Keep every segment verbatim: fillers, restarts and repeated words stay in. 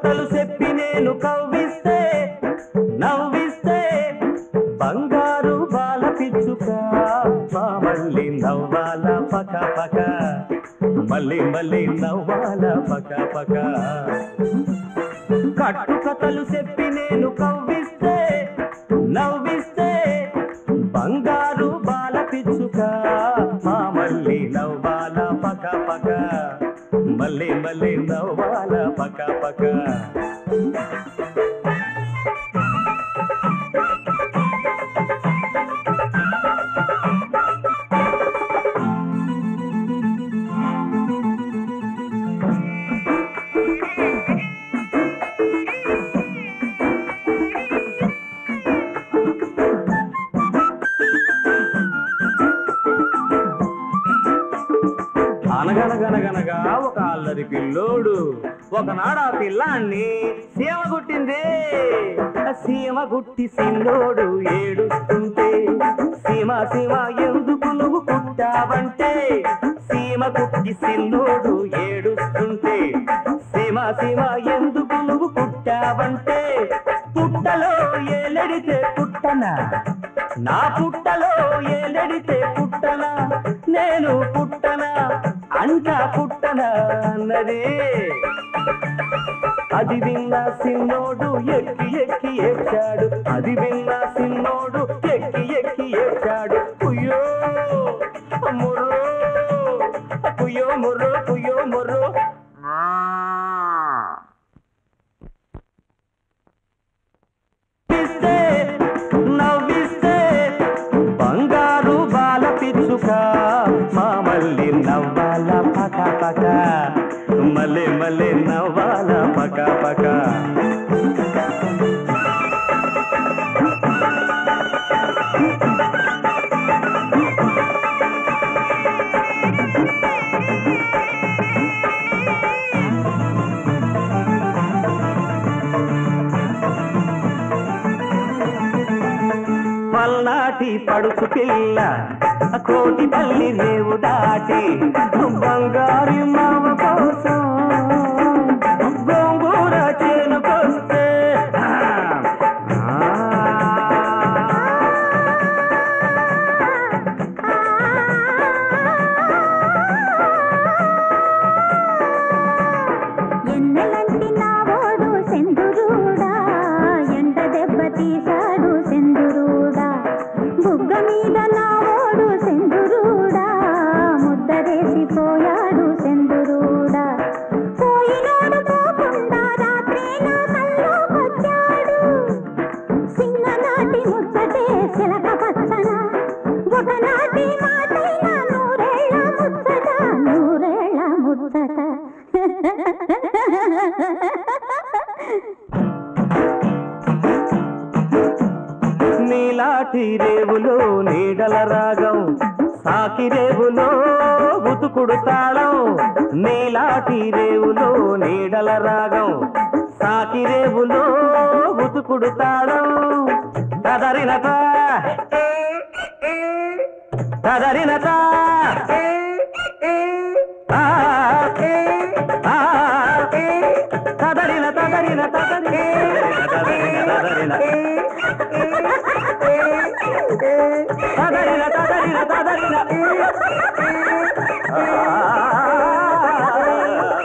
కథలు చెప్పి నేను కవ్విస్తే నవ్విస్తే బంగారు బాల పిచ్చుక మళ్ళీ నవ్వాల పక పక మళ్ళీ మళ్ళీ నవ్వాల పక పక కట్టు కథలు చెప్పి నేను కవ్విస్తే నవ్విస్తే బంగారు బాల పిచ్చుక మళ్ళీ నవ్వాల పక పక మళ్ళీ మళ్ళీ నవ్వాల పక పక అనగనగనగనగా ఒక అల్లరి పిల్లోడు ఒకనాడు ఆ పిల్లాన్ని సీమ గుట్టింది. సీమ గుట్టి సిల్లోడు ఏడుస్తుంటే సీమ సీమ ఎందుకు నువ్వు కుట్టావంటే సీమ గుట్టి సిల్లోడు ఏడుస్తుంటే సీమ సీమ ఎందుకు నువ్వు కుట్టావంటే పుట్టలో ఏలెడితే పుట్టనా నా పుట్టలో ఏలెడితే పుట్టనా నేను పుట్టనా అంతా పుట్టనా అన్నది. అది విన్న సిన్నోడు ఎక్కి ఎక్కి ఏడ్చాడు అది విన్న సిన్నోడు ఎక్కి ఎక్కి ఏడ్చాడు. కుయ్యో ముర్రో కుయ్యో ముర్రో కుయ్యో ముర్రో నవ్విస్తే బంగారు బాల పిచ్చుక మా మళ్ళీ నవ్వాల పక పక మళ్ళీ మళ్ళీ నవ్వాల పక పక పల్నాటి పడుచు పిల్ల కోటి పల్లి రేవు దాటి బంగారు మామ కోసం గోంగూర చేనుకొస్తే ఎన్నెలంటి నావోడు సెందురుడా ఎండ దెబ్బ తీశాడు సెందురుడా బుగ్గ మీద నావోడు సెందురుడా ముద్దరేసిపోయాడు సెందురుడా పోయినోడు పోకుండా రాత్రి నా కల్లోకొచ్చాడు సింగనాటి ముచ్చటే చిలక పచ్చన ఒకనాటి మాటైన నూరేళ్ళ ముచ్చట నూరేళ్ళ ముచ్చట నీలాటి రేవులో నీడల రాగం సాకి రేవులో ఉతుకుడు తాళం నీలాటి రేవులో నీడల రాగం సాకి రేవులో ఉతుకుడు తాళం తదరినత తదరినత తదరిన తదరిన తదరి తదరిన తదరిన తదరిన తదరిన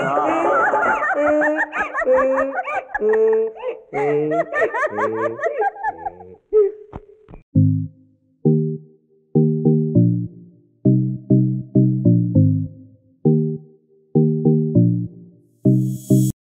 తదరిన